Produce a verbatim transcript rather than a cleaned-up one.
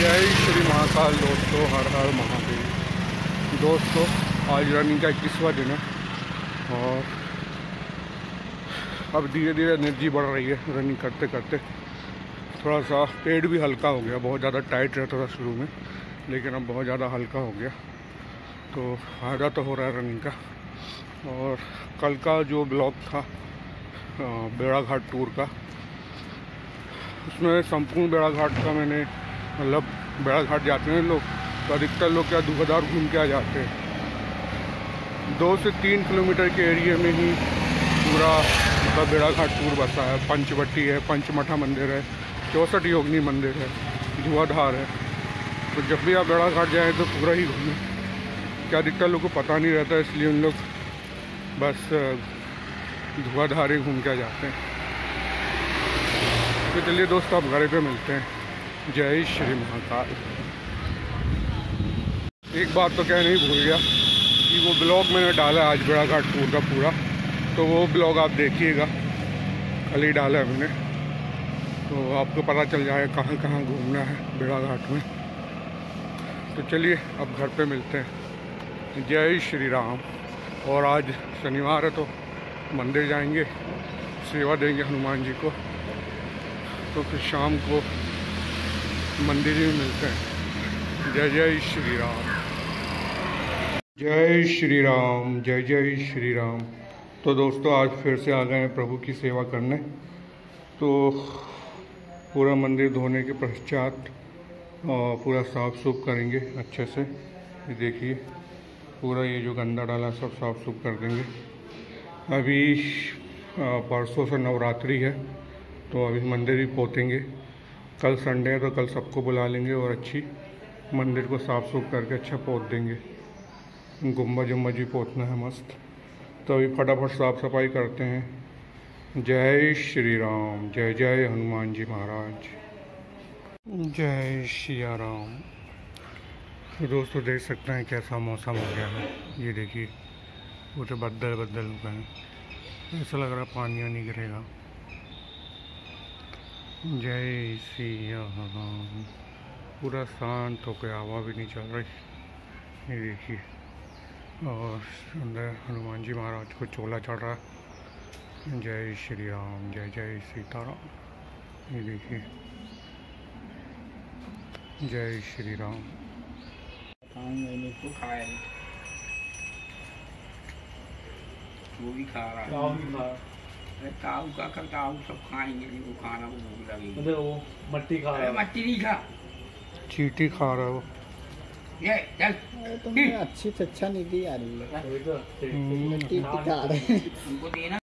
जय श्री महाकाल दोस्तों, हर हर महादेव। दोस्तों आज रनिंग का इक्कीसवां दिन है और अब धीरे धीरे एनर्जी बढ़ रही है। रनिंग करते करते थोड़ा सा पेट भी हल्का हो गया। बहुत ज़्यादा टाइट रहता था शुरू में, लेकिन अब बहुत ज़्यादा हल्का हो गया, तो फ़ायदा तो हो रहा है रनिंग का। और कल का जो ब्लॉग था बेड़ाघाट टूर का, उसमें संपूर्ण बेड़ाघाट का मैंने मतलब बेड़ाघाट जाते हैं लोग तो अधिकतर लोग क्या धुआंधार घूम के आ जाते हैं। दो से तीन किलोमीटर के एरिया में ही पूरा मतलब बेड़ाघाट टूर बसा है। पंचवटी है, पंचमठा मंदिर है, चौसठ योगिनी मंदिर है, धुआंधार है। तो जब भी आप बेड़ाघाट जाएँ तो पूरा ही घूमें। क्या अधिकतर लोग को पता नहीं रहता, इसलिए उन लोग बस धुआंधार ही घूम के जाते हैं। तो चलिए दोस्तों, आप घर पे मिलते हैं। जय श्री महाकाल। एक बात तो कहना ही भूल गया कि वो ब्लॉग मैंने डाला आज बेड़ाघाट टूर का पूरा, तो वो ब्लॉग आप देखिएगा। कल ही डाला है मैंने, तो आपको पता चल जाएगा कहाँ कहाँ घूमना है बेड़ाघाट में। तो चलिए अब घर पे मिलते हैं। जय श्री राम। और आज शनिवार है तो मंदिर जाएंगे, सेवा देंगे हनुमान जी को। तो फिर शाम को मंदिर में मिलते हैं। जय जय श्री राम, जय श्री राम, जय जय श्री राम। तो दोस्तों आज फिर से आ गए हैं प्रभु की सेवा करने। तो पूरा मंदिर धोने के पश्चात पूरा साफ सुफ करेंगे अच्छे से। ये देखिए पूरा ये जो गंदा डाला सब साफ सुफ कर देंगे। अभी परसों से नवरात्रि है तो अभी मंदिर भी पोतेंगे। कल संडे है तो कल सबको बुला लेंगे और अच्छी मंदिर को साफ़ सुफ करके अच्छा पोत देंगे। गुम्बज उम्बज भी पोतना है मस्त। तो अभी फटाफट साफ़ सफाई करते हैं। जय श्री राम, जय जय हनुमान जी महाराज, जय सिया राम। तो दोस्तों देख सकते हैं कैसा मौसम हो गया है। ये देखिए पूरे बदल बदल हो गए हैं, ऐसा लग रहा पानी वानी गिरेगा। जय सिया राम। पूरा शांत हो गया, हवा भी नहीं चल रही। ये देखिए, और अंदर हनुमान जी महाराज को चोला चढ़ रहा है। जय श्री राम, जय जय सीताराम। ये देखिए, जय श्री राम। मैंने तो खाया, वो भी खा रहा है। अरे काऊ का कर काऊ सब खाएंगे, वो खाना को भूख लगेगी। मतलब वो मट्टी खा रहा है। मट्टी नहीं खा, चींटी खा रहा है वो। ये चल तुमने अच्छी से अच्छा नहीं दी आ रही है। तो मिट्टी खा रहे हैं। उनको देना।